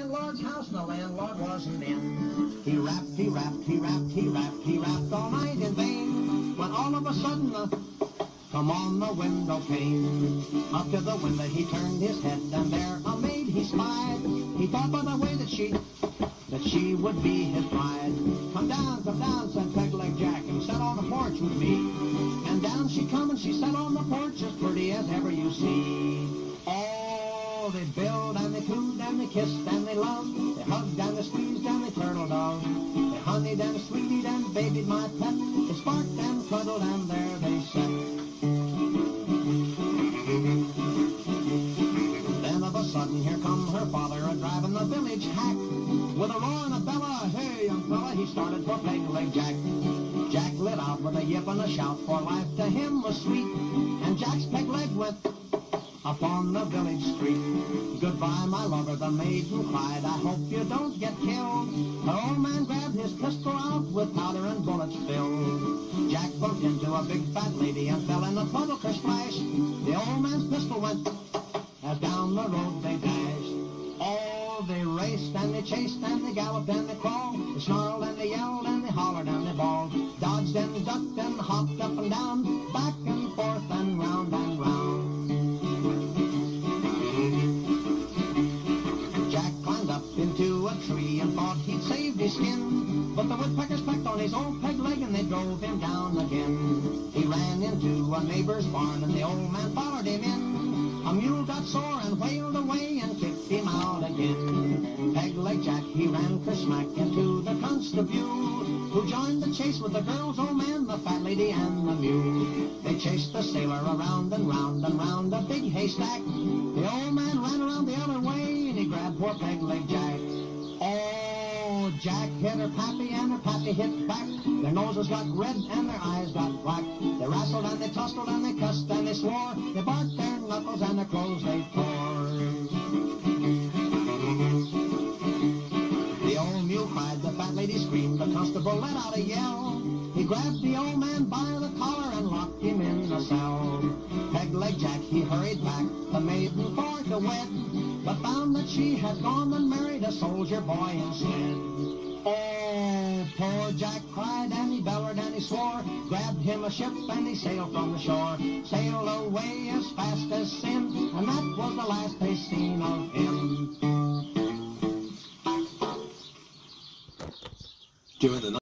landlord's house, the landlord wasn't in. He rapped, he rapped, he rapped, he rapped, he rapped all night in vain, when all of a sudden come on the window pane. Up to the window he turned his head, and there a maid he spied. He thought by the way that she would be his bride. Come down, said Peg-Leg Jack, and sit on the porch with me. And down she come, and she sat on the porch as pretty as ever you see. Oh, they billed and they cooed and they kissed and they loved. They hugged and they squeezed and they turtled dove. They honeyed and sweetied and babied my pet. They sparked and cuddled and there they sat. Then of a sudden here come her father a-driving the village hack. With a roar and a bella, hey young fella, he started for Peg-Leg Jack. Jack lit out with a yip and a shout, for life to him was sweet. And Jack's peg leg went up on the village street. Goodbye, my lover, the maiden cried, I hope you don't get killed. The old man grabbed his pistol out with powder and bullets filled. Jack bumped into a big fat lady and fell in a puddle splash. The old man's pistol went as down the road they dashed. Oh, they raced and they chased and they galloped and they crawled. They snarled and they yelled and they hollered and they bawled. Dodged and ducked and hopped up and down, back and forth and round and round. Jack climbed up into a tree and thought he'd saved his skin, but the woodpeckers pecked on his old peg leg and they drove him down again. He ran into a neighbor's barn and the old man followed him in. A mule got sore and whaled away and kicked him out again. Peg-Leg Jack, he ran ker-smack into the constabule, who joined the chase with the girl's old man, the fat lady, and the mule. They chased the sailor around and round and round a big haystack. The old man ran around the other way and he grabbed poor Peg-Leg Jack. Oh, Jack hit her pappy and her pappy hit back. Their noses got red and their eyes got black. They wrestled and they tussled and they cussed and they swore. They barked their knuckles and their clothes they tore. The old mule cried, the fat lady screamed, the constable let out a yell. He grabbed the old man by the collar and locked him in a cell. Peg-Leg Jack, he hurried back, the maiden for to wed, but found that she had gone and married a soldier boy instead. Oh, poor Jack cried and he bellered and he swore, grabbed him a ship and he sailed from the shore, sailed away as fast as sin, and that was the last they seen of him. During the